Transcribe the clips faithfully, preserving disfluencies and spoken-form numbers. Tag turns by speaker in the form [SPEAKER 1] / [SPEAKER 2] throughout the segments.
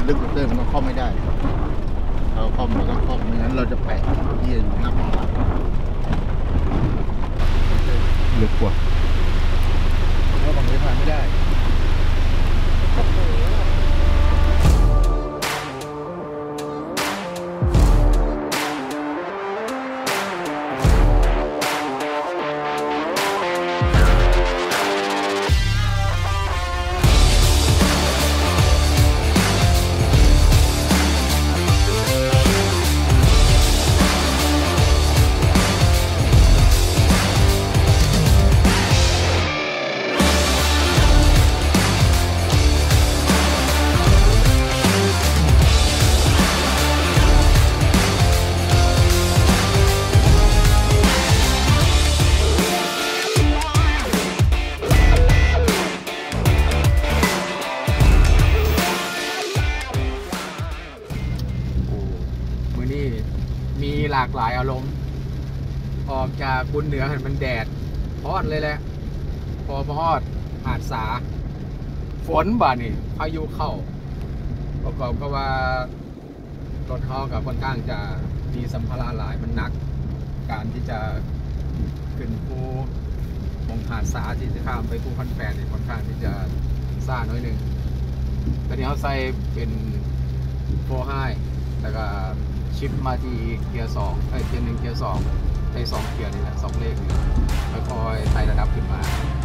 [SPEAKER 1] ลึกเกินมันเข้าไม่ได้เราเข้าเราต้องเข้าไม่งั้นเราจะแปะที่อยู่หน้าห้องลึกกว่าเพราะบางทีผ่านไม่ได้
[SPEAKER 2] มีหลากหลายอารมณ์ออกจากบุญเหนือเห็นมันแดดพอดเลยแหละพอพอดหาดสาฝนบ่านี่พายุเข้าประกอบกับว่ารถเขากับค่อนข้างจะมีสัมภาระหลายมันนักการที่จะขึ้นภูมงหาดสาที่จะข้ามไปภูพันแปดเนี่ยค่อนข้างที่จะซ่าน้อยหนึ่งตอนนี้เขาใส่เป็นโฟร์ไฮแล้วก็ชิปมาที่เกียร์สองไอเกียร์หนึ่งเกียร์สองใช้สองเกียร์นี่แหละสองเลขนี่ค่อยๆไต่ระดับขึ้นมา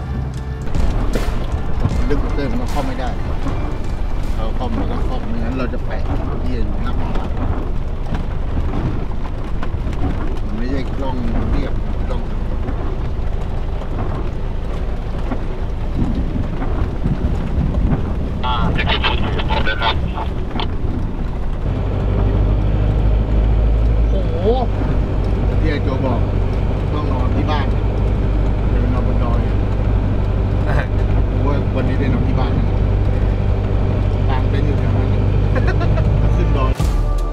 [SPEAKER 1] ลึกเกินมันเข้าไม่ได้เราเข้าเราต้องเข้าไม่งั้นเราจะแปะที่อยู่หน้าห้องมันไม่ใช่กล้องเรียบกล้องอ่าจะกินฝุ่นผมเลยครับที่ไอ้โจบอกต้องนอนที่บ้านเดินนอนบนดอยเพราะว่าวันนี้ได้นอนที่บ้านต่างเป็นอยู่แถวนั้นขึ้นดอย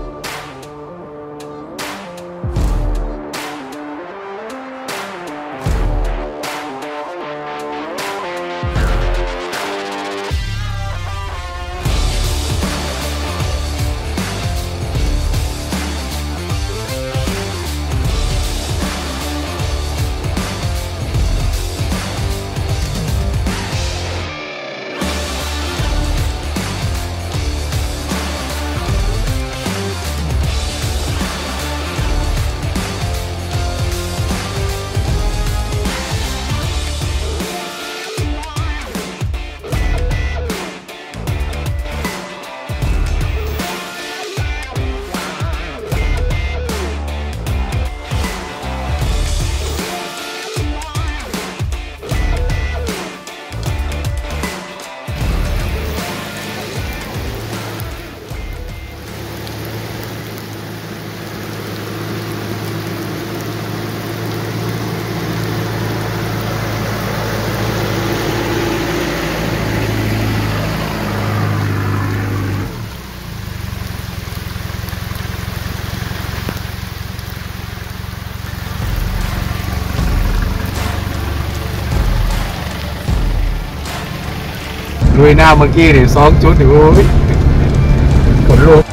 [SPEAKER 2] ลุยหน้าเมื่อกี้นี่สองจุดโอ้ยขนลุก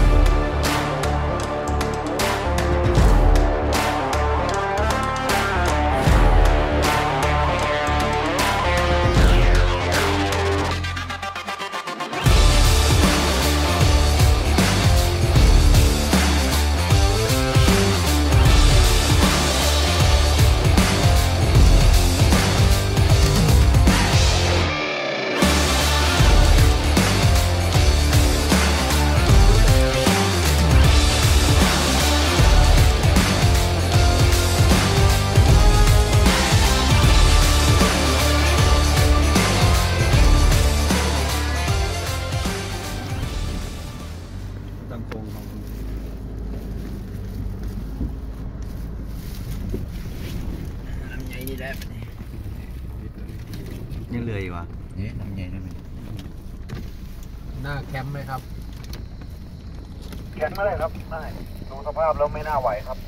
[SPEAKER 1] ยังเลยวะเนี่ยน้ำใหญ่ได้ไหม
[SPEAKER 2] หน้าแคมป์ไหมครับ
[SPEAKER 1] แคมป์ไม่ได้ครับได้ดูสภาพแล้วไม่น่าไหวครับ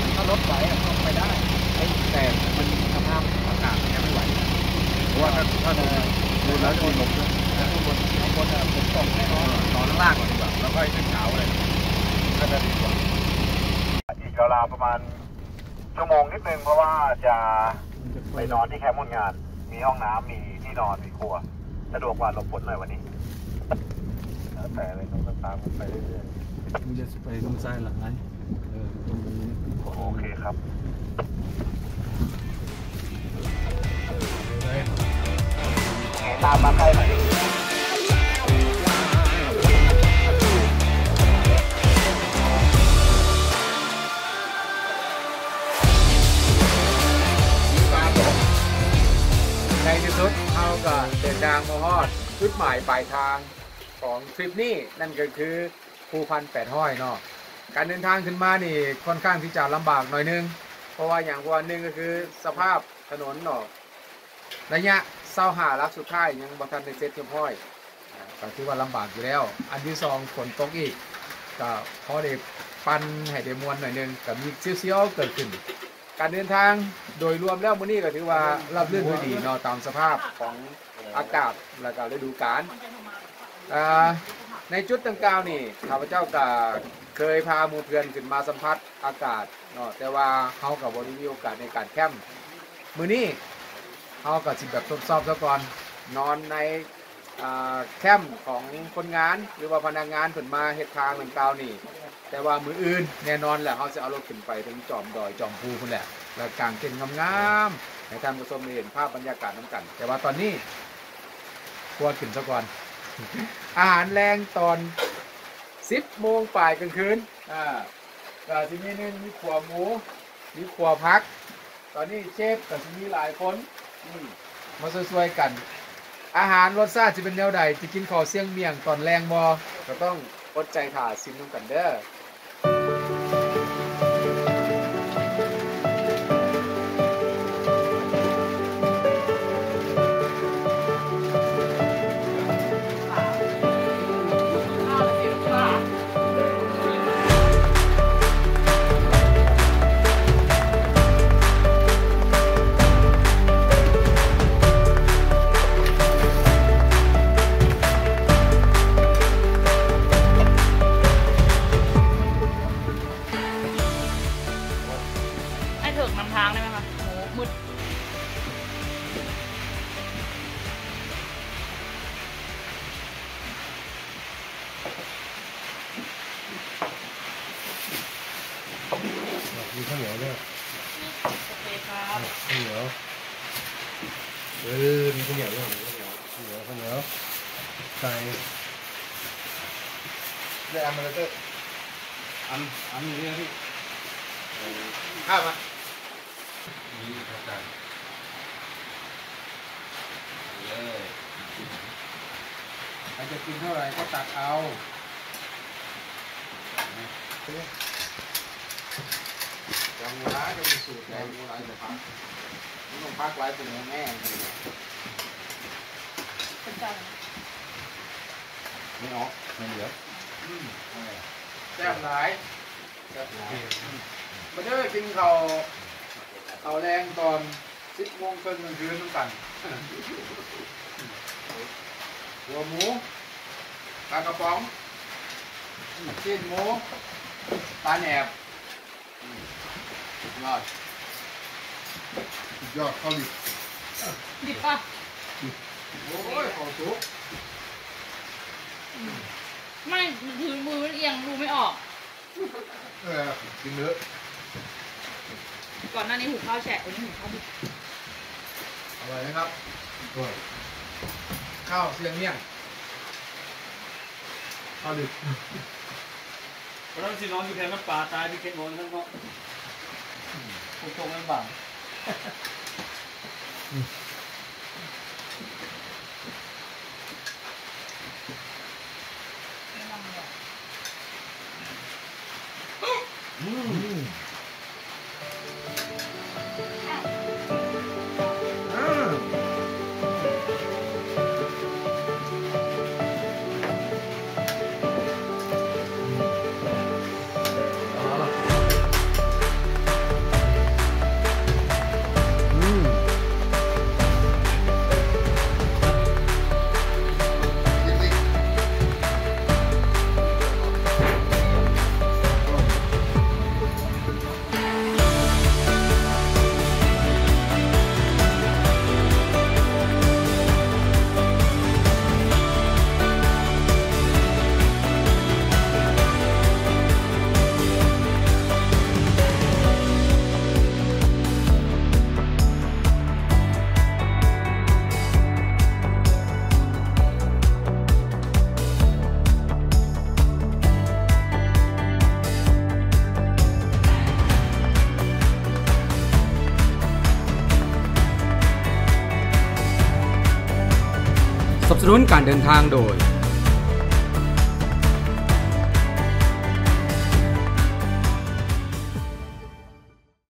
[SPEAKER 2] ถ้ารถไหวก็ไปได้แต่มันสภาพอากาศมันยังไม่ไหวเพราะว่าถ้าถ้าดูดูแล้วจะมีลมด้วยข้างบนข้างบนฝนตกแน่นอนนอนข้างล่างก่อนดีกว่าแล้วก็ขึ้นเขาเลยน่าจะดีกว่า
[SPEAKER 3] อีกราวๆประมาณชั่วโมงนิดนึงเพราะว่าจะไปนอนที่แคมป์คนงานมีห้องน้ำมีที่นอนมีครัวสะดวกกว่าหลบฝนหน่อยวันนี้แล้วแต่เลยต้องตามไปเรื่อย
[SPEAKER 4] ๆมันจะไปตรงซ้ายหลังไหนเออตรงนี้
[SPEAKER 3] โอเคครับตามมาใกล้หน่อย
[SPEAKER 2] ในที่สุดเขาก็เดินทางมาฮอดจุดหมายปลายทางของทริปนี้นั่นก็คือภูพันแปดห้อยเนาะการเดินทางขึ้นมานี่ค่อนข้างที่จะลำบากหน่อยนึงเพราะว่าอย่างวันหนึ่งก็คือสภาพถนนเนาะระยะเศร้าหาลักสุดท้ายยังบัทันในเซตเทียมห้อยก็ถือว่าลำบากอยู่แล้วอันที่สองฝนตกอีกก็พอได้ปันให้ได้มวลหน่อยนึงกับมีเซี่ยวๆเกิดขึ้นการเดินทางโดยรวมแล้วมื้อนี้ก็ถือว่าราบรื่นด้วยดีเนาะตามสภาพของอากาศและก็ฤดูกาลในจุดต่างๆนี่ข้าพเจ้าก็เคยพาหมู่เพื่อนขึ้นมาสัมผัสอากาศเนาะแต่ว่าเฮาก็บ่ได้มีโอกาสในการแคมป์มื้อนี้เฮาก็สิแบบทดสอบซะก่อนนอนในแคมป์ของคนงานหรือว่าพนักงานขึ้นมาเฮ็ดทางต่างๆนี่แต่ว่ามืออื่นแน่นอนแหละเขาจะเอารถขึ้นไปถึงจอมดอยจอมภูพุ่นแหละแล้วกางเต็นท์งามๆให้ท่านผู้ชมได้เห็นภาพบรรยากาศน้ำกันแต่ว่าตอนนี้ควรขึ้นซะก่อน อาหารแรงตอนสิบโมงป่ายกลางคืนอ่าก็ที่นี่นึงมีขัวหมูมีขัวพักตอนนี้เชฟกับที่มีหลายคนมาช่วยๆกันอาหารรสชาติจะเป็นแนวใดจะกินข้าวเสี่ยงเมี่ยงตอนแรงบ่ก็ต้องอดใจถ่าซิมน้ำกันเด้อ
[SPEAKER 4] มีข้าวเหนียวด้วยโอเคครับข้าวเหนียวเออมีข้าวเหนียวด้วยข้าวเหนียวข้าวเหนียวใส่
[SPEAKER 2] ได้อันมาเลยเต้
[SPEAKER 4] อันอันนี้พี่
[SPEAKER 2] ข้าวมา
[SPEAKER 4] นี่เข้ากันเลย
[SPEAKER 2] ใครจะกินเท่าไหร่ก็ตักเอาจำเวลาจะมีสูตรแรงเวลาจะพักไม่ต้องพักไว้เป็นแง่
[SPEAKER 4] ไม่ออกไม่เหลือ
[SPEAKER 2] แซ่บหลายแซ่บหลายมาเด้อกินข้าวข้าวแรงตอนสิบโมงครึ่งกลางคืนต้องกันหัวหมูปลากระป๋องชิ้นหมูปลาแหนบยอด
[SPEAKER 1] ยอดข้าวดิบ
[SPEAKER 5] ดิบป่ะ
[SPEAKER 2] โอ้ยของสุก
[SPEAKER 5] ไม่ถือมือเอียงดูไม่ออก
[SPEAKER 1] เออกินเนื้อ
[SPEAKER 5] ก่อนหน้านี้หุงข้าวแฉะวันนี้หุงข้าวดิบ
[SPEAKER 2] อร่อยไหมครับข้าวเสียงเมี่ยงข้าวดิบ
[SPEAKER 4] เพราะฉะนั้นสิน้องอยู่แค่น้ำปลาตายที่เค็มร้อนทั้งเนาะคงคงไม่บางอืม
[SPEAKER 2] สนับสนุนการเดินทางโดย